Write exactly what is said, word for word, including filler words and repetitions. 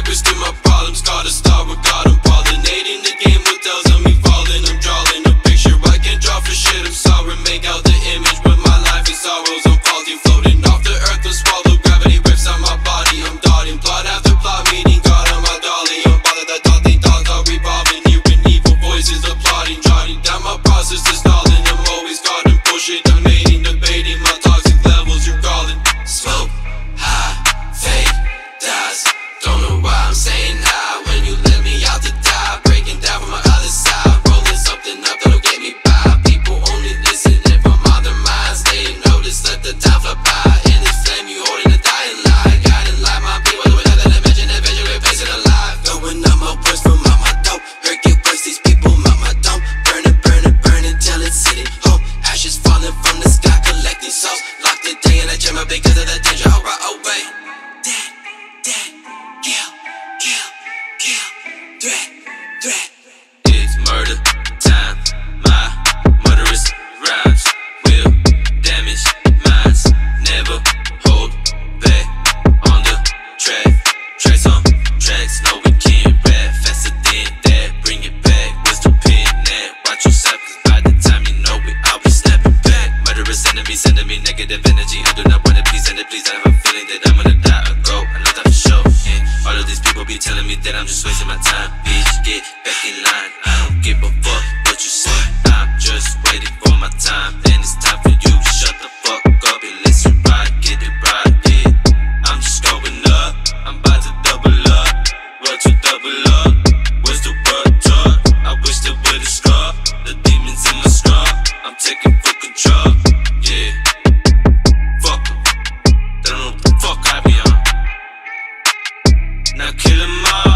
twisting my problems. Gotta start with God, I'm pollinating the game with those of me falling. I'm drawing a picture, I can't draw for shit, I'm sorry. Make out the image, but my life is sorrows. I'm faulty, floating off the earth to swallow. Gravity whips on my body, I'm dotting. Plot after plot, meeting God on my dolly. I'm bothered that daunting thoughts are revolving. Hearing evil voices applauding, jotting down my process is stalling. I'm always caught in bullshit, I'm mating, debating my toxic levels you're calling. Smoke, high, fake, dies. Don't know why I'm saying hi when you let me out to die. Breaking down from my other side, rolling something up that'll get me by. People only listen if I'm on their minds. They notice, let the time fly by. In this flame you holding a dying light. Guiding light, my people with another dimension, adventure, replacing alive. Going up my words from my dope. Hurt get worse, these people mama don't. Burn it, burn it, burn it till it's sitting home. Ashes falling from the sky, collecting souls. Locked the day in a chamber because of the danger. I'll right away. Dead, dead, kill, kill, kill. Threat, threat. It's murder time. My murderous rhymes will damage minds. Never hold back on the track. Tracks on tracks, no we can't rap faster than that. Bring it back, whistle pin that. Watch yourself, cause by the time you know it, I'll be snapping back. Murderous enemies sending me negative energy. I do not wanna please and please. I have a feeling that I'm gonna die or go. I know that for sure. And all of these people be telling me that I'm just wasting my time. Bitch, get back in line. I don't give a fuck what you say. I'm just waiting for my time. And it's time for you to shut the fuck up and listen right. Get it right, yeah. I'm just going up. I'm about to double up. Word to double up. Where's the word taught? I wish there were the straw. The demons in my straw. I'm taking full control. Yeah. Fuck 'em. They don't know what the fuck I be on. Now kill 'em all.